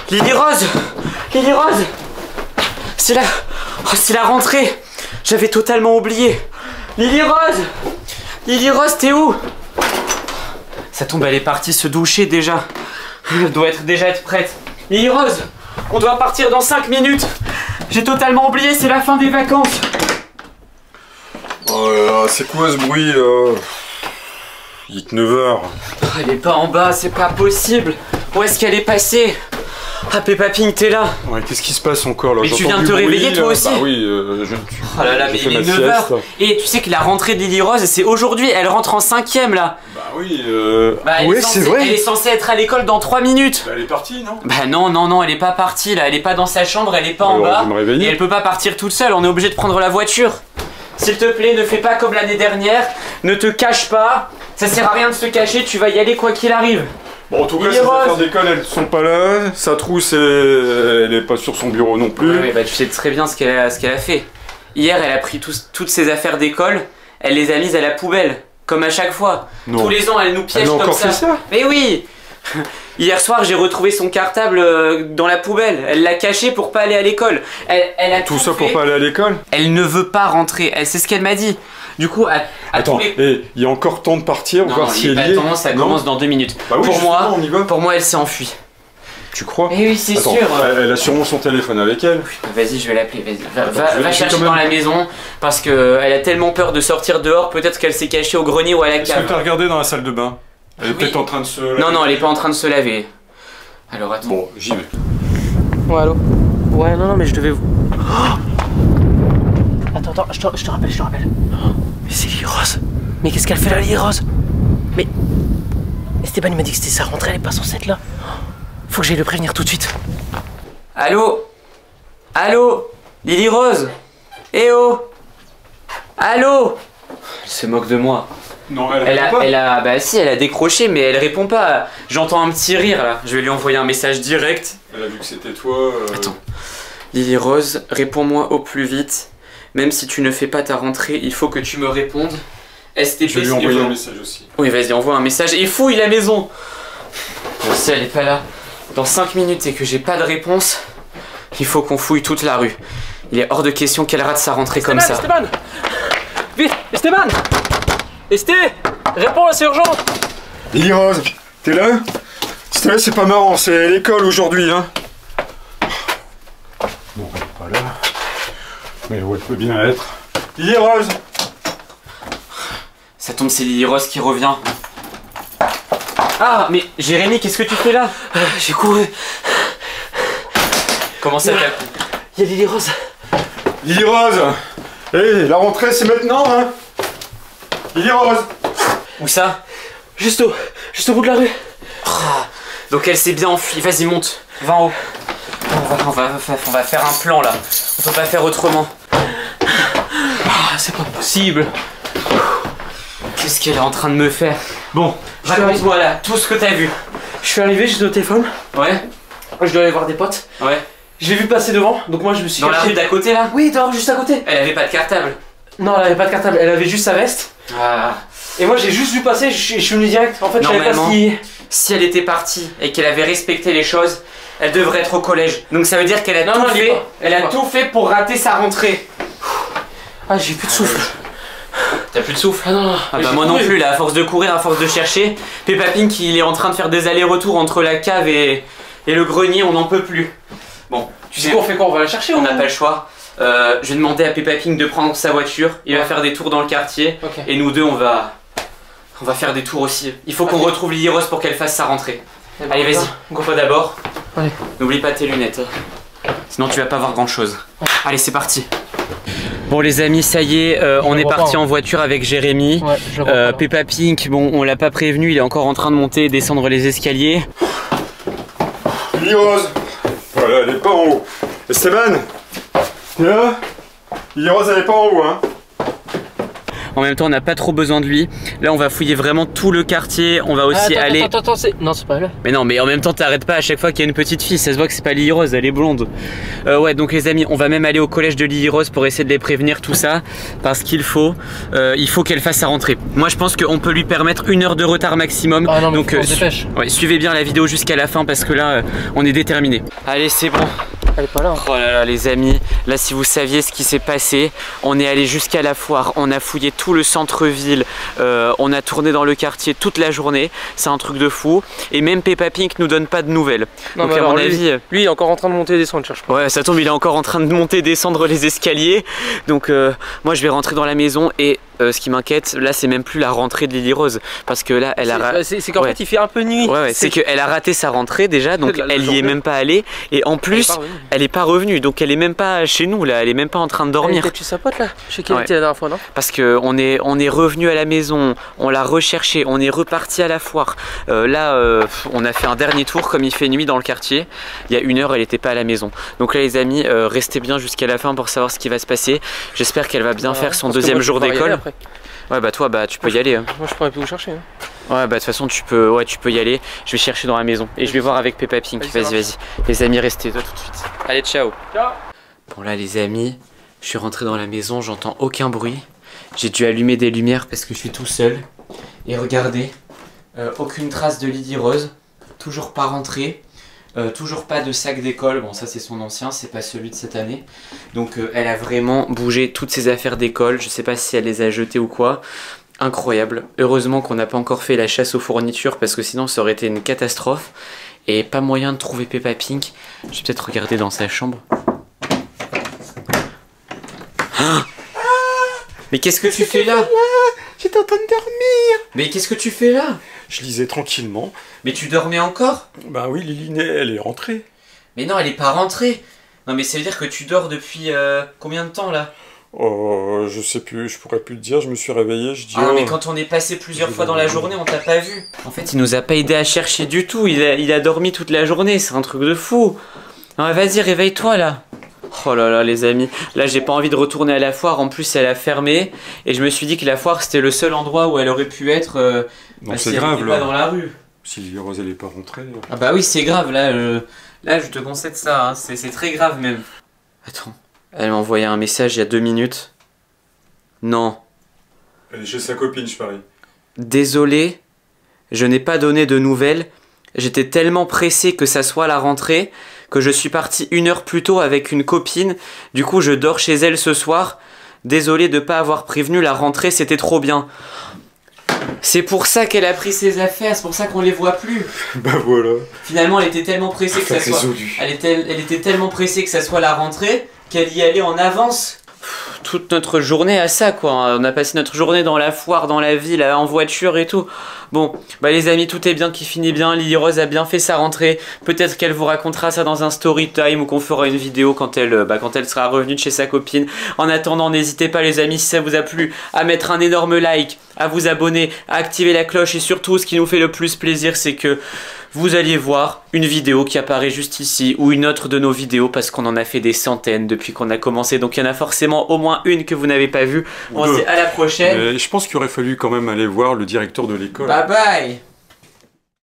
Lily Rose! Lily Rose! C'est la... Oh, c'est la rentrée! J'avais totalement oublié! Lily Rose! Lily Rose, t'es où? Ça tombe, elle est partie se doucher déjà. Elle doit déjà être prête. Lily Rose! On doit partir dans 5 minutes! J'ai totalement oublié, c'est la fin des vacances! Oh là là, c'est quoi ce bruit là? Il est 9h. Elle est pas en bas, c'est pas possible! Où est-ce qu'elle est passée? Ah, Peppa Pig, t'es là! Ouais, qu'est-ce qui se passe encore là? Mais tu viens de te réveiller toi aussi? Bah oui, Oh là là, mais il est 9h. Et tu sais que la rentrée de Lily Rose, c'est aujourd'hui, elle rentre en 5ème là. Bah oui, ouais, c'est vrai. Elle est censée être à l'école dans 3 minutes. Bah, elle est partie, non? Bah non, elle est pas partie là, elle est pas dans sa chambre, elle est pas en Alors, bas. je vais me réveiller. Et elle peut pas partir toute seule, on est obligé de prendre la voiture. S'il te plaît, ne fais pas comme l'année dernière, ne te cache pas. Ça sert à rien de se cacher, tu vas y aller quoi qu'il arrive. Bon, en tout cas, ces affaires d'école, elles sont pas là. Sa trousse, elle est pas sur son bureau non plus. Ouais, bah tu sais très bien ce qu'elle a fait. Hier, elle a pris toutes ses affaires d'école, elle les a mises à la poubelle, comme à chaque fois. Non. Tous les ans, elle nous piège Elle a comme encore ça. fait ça? Mais oui. Hier soir, j'ai retrouvé son cartable dans la poubelle. Elle l'a caché pour pas aller à l'école. Elle a Tout ça fait. pour pas aller à l'école? Elle ne veut pas rentrer. C'est ce qu'elle m'a dit. Du coup, attends, il y a encore temps de partir, voir si elle y est. Ça commence dans 2 minutes. Bah oui, on y va. Pour moi, elle s'est enfuie. Tu crois? Eh oui, c'est sûr. Elle a sûrement son téléphone avec elle. Vas-y, je vais l'appeler. Va chercher dans la maison parce qu'elle a tellement peur de sortir dehors. Peut-être qu'elle s'est cachée au grenier ou à la cave. Est-ce que t'as regardé dans la salle de bain? Elle est peut-être en train de se laver. Non, elle est pas en train de se laver. Alors attends. Bon, j'y vais. Ouais, allô? Ouais, non, mais je devais vous. Attends, je te rappelle. Mais c'est Lily Rose. Mais qu'est-ce qu'elle fait là, Lily Rose? Mais Esteban il m'a dit que c'était sa rentrée, elle est pas censée être là. Faut que j'aille le prévenir tout de suite. Allô? Lily Rose? Eh oh? Allô? Elle se moque de moi. Non, bah si, elle a décroché, mais elle répond pas. J'entends un petit rire là. Je vais lui envoyer un message direct. Elle a vu que c'était toi. Attends. Lily Rose, réponds-moi au plus vite. Même si tu ne fais pas ta rentrée, il faut que tu me répondes. STP. Je vais lui envoyer un message aussi. Oui, vas-y, envoie un message et fouille la maison. Bon, si elle est pas là dans 5 minutes et que j'ai pas de réponse, il faut qu'on fouille toute la rue. Il est hors de question qu'elle rate sa rentrée comme ça. Esteban! Vite, Esteban! Esté! Réponds là, c'est urgent! Lily Rose, t'es là? S'il te plaît, c'est pas marrant, c'est l'école aujourd'hui, hein. Bon, elle est pas là. Mais où elle peut bien être? Lily Rose! Ça tombe, c'est Lily Rose qui revient. Ah, mais Jérémy, qu'est-ce que tu fais là? J'ai couru. Comment ça t'as... Il y a Lily Rose. Lily Rose! Hé, la rentrée c'est maintenant, hein? Lily Rose! Où ça? Juste au bout de la rue. Donc elle s'est bien enfuie, vas-y monte, va en haut. On va faire un plan là, on peut pas faire autrement. C'est pas possible. Qu'est-ce qu'elle est en train de me faire? Bon, raconte-moi là, tout ce que t'as vu. Je suis arrivé, j'étais au téléphone. Ouais. Je dois aller voir des potes. Ouais. Je l'ai vu passer devant, donc moi je me suis Dans la rue d'à côté là? Oui, dehors, juste à côté. Elle avait pas de cartable. Non, elle avait pas de cartable, elle avait juste sa veste. Ah. Et moi j'ai juste vu passer, je suis venu direct. En fait, je savais pas si elle était partie et qu'elle avait respecté les choses, elle devrait être au collège. Donc ça veut dire qu'elle a tout fait pour rater sa rentrée. Ah, j'ai plus de souffle. T'as plus de souffle? Ah non. Ah bah moi non plus là, à force de courir, à force de chercher. Peppa Pig il est en train de faire des allers-retours entre la cave et le grenier, on n'en peut plus. Bon, tu sais quoi, on fait quoi? On va la chercher? On n'a pas le choix. Je vais demander à Peppa Pig de prendre sa voiture, il va faire des tours dans le quartier. Et nous deux on va faire des tours aussi. Il faut qu'on retrouve Lily Rose pour qu'elle fasse sa rentrée. Allez vas-y, go d'abord. N'oublie pas tes lunettes. Sinon tu vas pas voir grand chose. Allez c'est parti. Bon les amis, ça y est, on est parti en voiture avec Jérémy. Peppa Pig, bon on l'a pas prévenu, il est encore en train de monter et descendre les escaliers. Lily Rose! Voilà, elle est pas en haut. Esteban! T'es là? Lily Rose elle est pas en haut, hein? En même temps, on n'a pas trop besoin de lui. Là, on va fouiller vraiment tout le quartier. On va aussi aller... Attends, non, c'est pas là. Mais non, mais en même temps, t'arrêtes pas à chaque fois qu'il y a une petite fille. Ça se voit que c'est pas Lily Rose, elle est blonde. Ouais, donc les amis, on va même aller au collège de Lily Rose pour essayer de les prévenir, tout ça. Parce qu'il faut qu'elle fasse sa rentrée. Moi, je pense qu'on peut lui permettre 1 heure de retard maximum. Ah non, mais donc, on se dépêche. Ouais, suivez bien la vidéo jusqu'à la fin parce que là, on est déterminé. Allez, c'est bon. Elle est pas là. Oh là là, les amis, là si vous saviez ce qui s'est passé, on est allé jusqu'à la foire, on a fouillé tout le centre-ville, on a tourné dans le quartier toute la journée, c'est un truc de fou. Et même Peppa Pink nous donne pas de nouvelles. Non, donc à mon avis, lui il est encore en train de monter et descendre, je cherche pas. Ouais, ça tombe, il est encore en train de monter et descendre les escaliers. Donc moi je vais rentrer dans la maison et ce qui m'inquiète, là c'est même plus la rentrée de Lily Rose. Parce que là elle a... C'est qu'en fait il fait un peu nuit. Ouais, c'est qu'elle a raté sa rentrée déjà, donc elle y est même pas allée. Et en plus, elle est pas revenue, donc elle est même pas chez nous là, elle est même pas en train de dormir. Elle était chez sa pote là, chez qui elle était la dernière fois, non? Parce que on est revenu à la maison, on l'a recherché, on est reparti à la foire. Là, on a fait un dernier tour comme il fait nuit dans le quartier. Il y a 1 heure, elle était pas à la maison. Donc là les amis, restez bien jusqu'à la fin pour savoir ce qui va se passer. J'espère qu'elle va bien faire son 2e jour d'école. Ouais bah toi tu peux y aller. Hein. Moi je pourrais plus vous chercher. Hein. Ouais bah de toute façon tu peux y aller. Je vais chercher dans la maison et je vais voir avec Peppa Pink. Vas-y. Les amis, restez là tout de suite. Allez, ciao. Ciao. Bon là les amis, je suis rentré dans la maison, j'entends aucun bruit. J'ai dû allumer des lumières parce que je suis tout seul. Et regardez, aucune trace de Lily Rose, toujours pas rentrée. Toujours pas de sac d'école, bon ça c'est son ancien, c'est pas celui de cette année. Donc elle a vraiment bougé toutes ses affaires d'école, je sais pas si elle les a jetées ou quoi. Incroyable, heureusement qu'on n'a pas encore fait la chasse aux fournitures parce que sinon ça aurait été une catastrophe. Et pas moyen de trouver Peppa Pink, je vais peut-être regarder dans sa chambre. Ah, mais qu'est-ce que tu fais là? J'étais en train de dormir. Mais qu'est-ce que tu fais là? Je lisais tranquillement. Mais tu dormais encore? Bah oui, Lily, elle est rentrée. Mais non, elle est pas rentrée. Non mais ça veut dire que tu dors depuis combien de temps là? Oh, je sais plus, je pourrais plus te dire, je me suis réveillé, je dis... Ah non, mais quand on est passé plusieurs fois dans la journée, on t'a pas vu. En fait, il nous a pas aidé à chercher du tout, il a dormi toute la journée, c'est un truc de fou. Non, vas-y, réveille-toi là. Oh là là les amis, là j'ai pas envie de retourner à la foire, en plus elle a fermé. Et je me suis dit que la foire c'était le seul endroit où elle aurait pu être c'est grave elle là. pas dans la rue. Si Lily Rose elle est pas rentrée... Ah bah oui c'est grave, là je te concède ça, hein. C'est très grave même. Attends, elle m'a envoyé un message il y a 2 minutes. Non. Elle est chez sa copine je parie. Désolé, je n'ai pas donné de nouvelles. J'étais tellement pressé que ça soit la rentrée que je suis parti 1 heure plus tôt avec une copine. Du coup, je dors chez elle ce soir. Désolé de ne pas avoir prévenu, la rentrée, c'était trop bien. C'est pour ça qu'elle a pris ses affaires, c'est pour ça qu'on les voit plus. Bah voilà. Finalement, elle était tellement pressée que ça soit... Elle était tellement pressée que ça soit la rentrée qu'elle y allait en avance. Toute notre journée à ça quoi, on a passé notre journée dans la foire, dans la ville, en voiture et tout. Bon, bah les amis, tout est bien qui finit bien, Lily Rose a bien fait sa rentrée. Peut-être qu'elle vous racontera ça dans un story time ou qu'on fera une vidéo quand elle sera revenue de chez sa copine. En attendant, n'hésitez pas les amis, si ça vous a plu, à mettre un énorme like, à vous abonner, à activer la cloche et surtout ce qui nous fait le plus plaisir c'est que vous alliez voir une vidéo qui apparaît juste ici ou une autre de nos vidéos parce qu'on en a fait des centaines depuis qu'on a commencé. Donc il y en a forcément au moins une que vous n'avez pas vue. On se dit à la prochaine. Je pense qu'il aurait fallu quand même aller voir le directeur de l'école. Bye bye.